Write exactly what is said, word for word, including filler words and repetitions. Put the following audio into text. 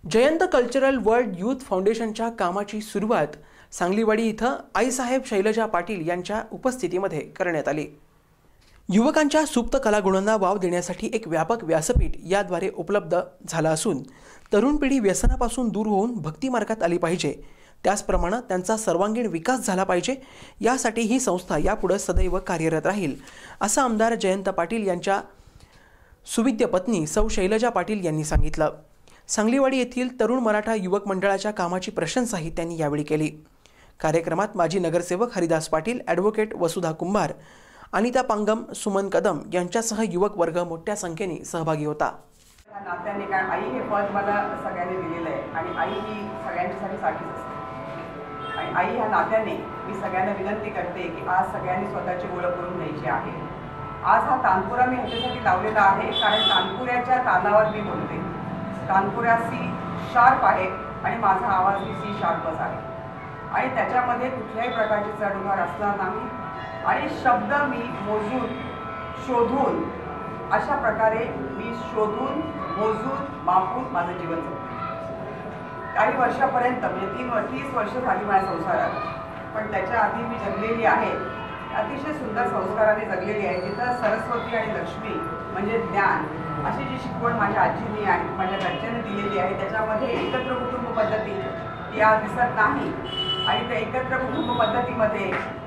Jayant cultural world youth फाउंडेशनच्या कामाची सुरुवात सांगलीवाडी इथं आईसाहेब शैलजा पाटील यांच्या उपस्थितीमध्ये करण्यात आली। युवकांच्या सुप्त कलागुणांना वाव देण्यासाठी एक व्यापक व्यासपीठ याद्वारे उपलब्ध झालं असून तरुण पिढी व्यसनापासून दूर होऊन भक्ती मार्गात आली पाहिजे, त्याचप्रमाणे त्यांचा सर्वांगीण विकास झाला पाहिजे, यासाठी ही संस्था यापुढे सदैव कार्यरत राहील, असं आमदार जयंत पाटील यांच्या सुविद्य पत्नी सौ शैलजा पाटील यांनी सांगितलं। सांगलीवाडी येथील तरुण मराठा युवक मंडळाच्या कामाची प्रशंसाही त्यांनी यावेळी केली। कार्यक्रमात माजी नगरसेवक हरिदास पाटील, ॲडव्होकेट वसुधा कुंभार, अनिता पांगम, सुमन कदम यांच्यासह युवक वर्ग मोठ्या संख्येने सहभागी होता। नात्याने कारण आई हे पद मला सगळ्यांनी दिलेलं आहे आणि आई ही सगळ्यांच्यासाठी साठीच असते आणि आई ह्या नात्याने मी सगळ्यांना विनंती करते की आज सगळ्यांनी स्वतःची ओळख करून घ्यायची आहे। आज हा तानपुरा मी ह्याच्यासाठी लावलेला आहे कारण तानपुऱ्याच्या तानावर मी बोलते। तानपुरा सी शार्प आहे आणि माझा आवाज ही सी शार्पच आहे आणि त्याच्यामध्ये कुठल्याही प्रकारची चढउतार असणार नाही आणि शब्द मी मोजून शोधून अशा प्रकारे मी शोधून मोजून मापून माझं जीवन जगते। काही वर्षापर्यंत म्हणजे तीन तीस वर्ष झाली माझ्या संसारात, पण त्याच्या आधी मी जगलेली आहे अतिशय सुंदर संस्काराने जगलेली आहे, जिथं सरस्वती आणि लक्ष्मी म्हणजे ज्ञान अशी जी शिकवण माझ्या आजींनी आणि माझ्या घरच्यांनी दिलेली आहे, त्याच्यामध्ये एकत्र कुटुंब पद्धती या दिसत नाही आणि त्या एकत्र कुटुंब पद्धतीमध्ये